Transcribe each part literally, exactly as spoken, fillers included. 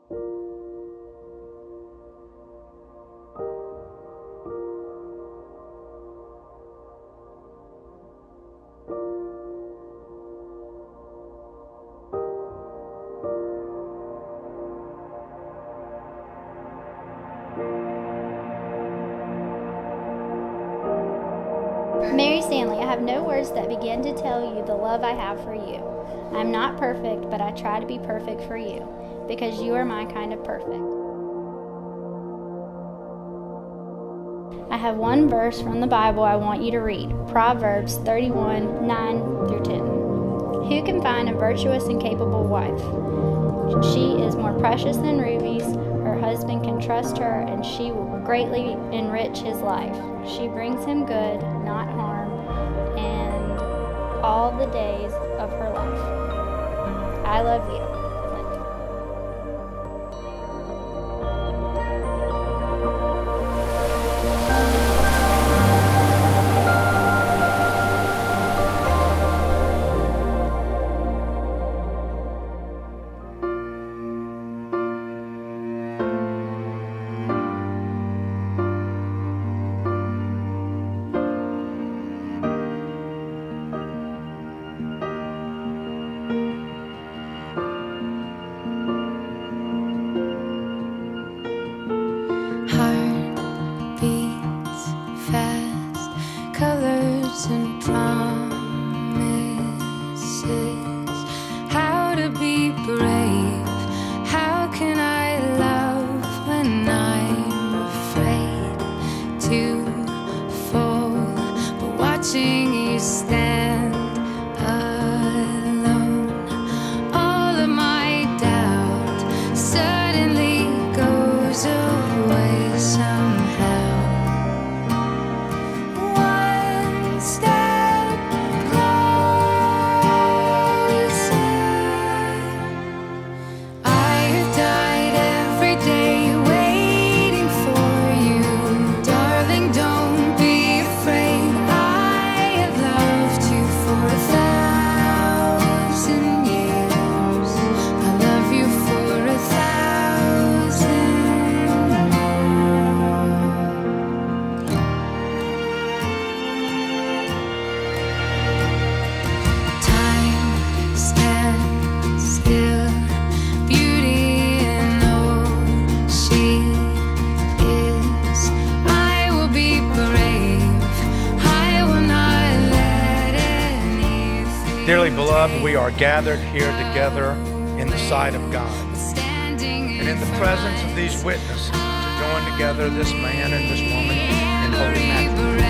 Mary Stanley, I have no words that begin to tell you the love I have for you. I'm not perfect, but I try to be perfect for you, because you are my kind of perfect. I have one verse from the Bible I want you to read, Proverbs thirty-one, nine through ten. Who can find a virtuous and capable wife? She is more precious than rubies. Her husband can trust her, and she will greatly enrich his life. She brings him good, not harm, and all the days of her life. I love you, Clint. And promises, how to be brave, how can I love when I'm afraid to fall, but watching you stand alone, all of my doubt suddenly goes away somehow. Dearly beloved, we are gathered here together in the sight of God and in the presence of these witnesses to join together this man and this woman in holy matrimony.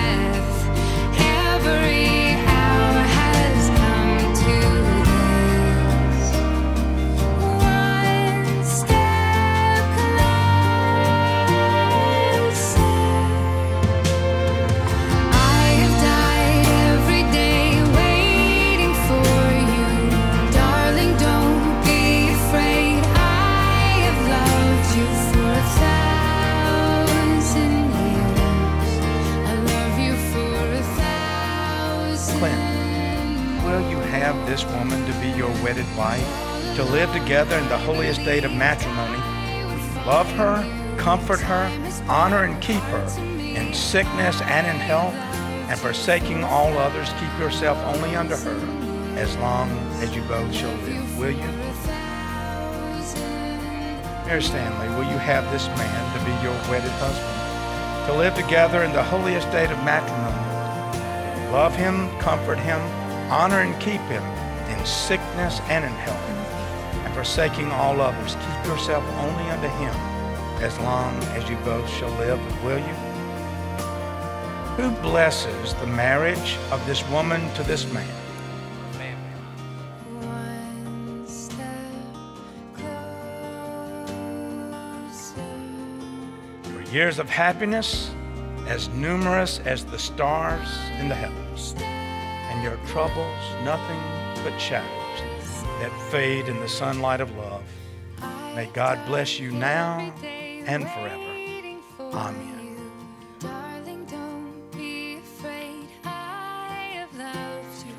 Clint, will you have this woman to be your wedded wife, to live together in the holy estate of matrimony? Love her, comfort her, honor and keep her in sickness and in health, and forsaking all others, keep yourself only unto her as long as you both shall live. Will you? Mary Stanley, will you have this man to be your wedded husband, to live together in the holy estate of matrimony? Love him, comfort him, honor and keep him in sickness and in health, and forsaking all others, keep yourself only unto him as long as you both shall live. Will you? Who blesses the marriage of this woman to this man? For years of happiness as numerous as the stars in the heavens, and your troubles nothing but shadows that fade in the sunlight of love. May God bless you now and forever. Amen.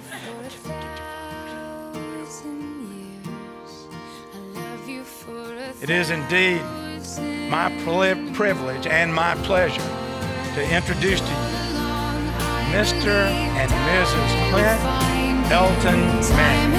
For a It is indeed my privilege and my pleasure to introduce to you Mister and Missus Clint Elton Manning.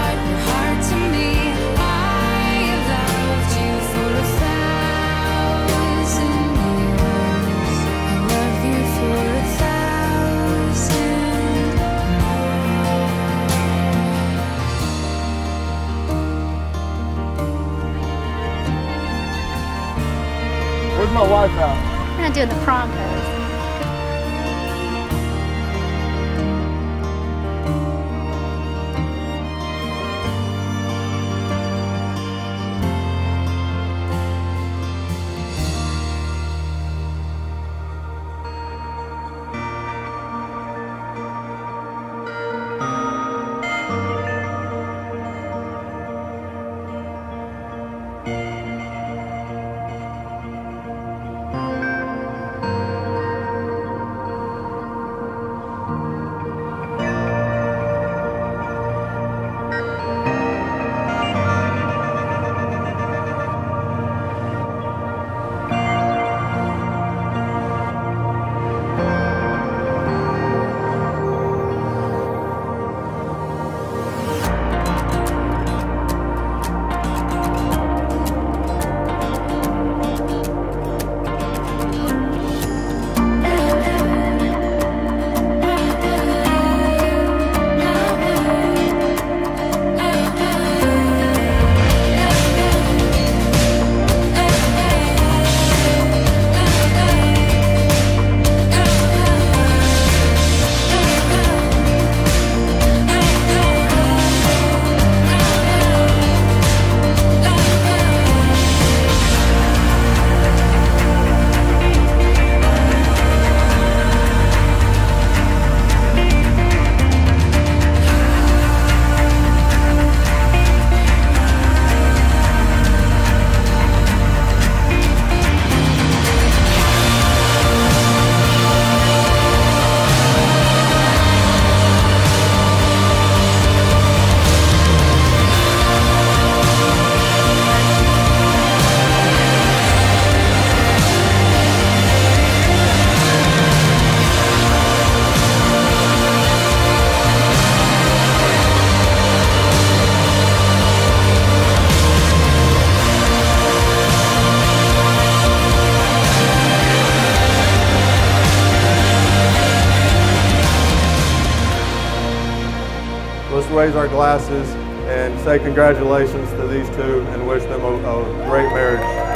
Where's my wife at? We're not doing the prom pose. Let's raise our glasses and say congratulations to these two and wish them a, a great marriage.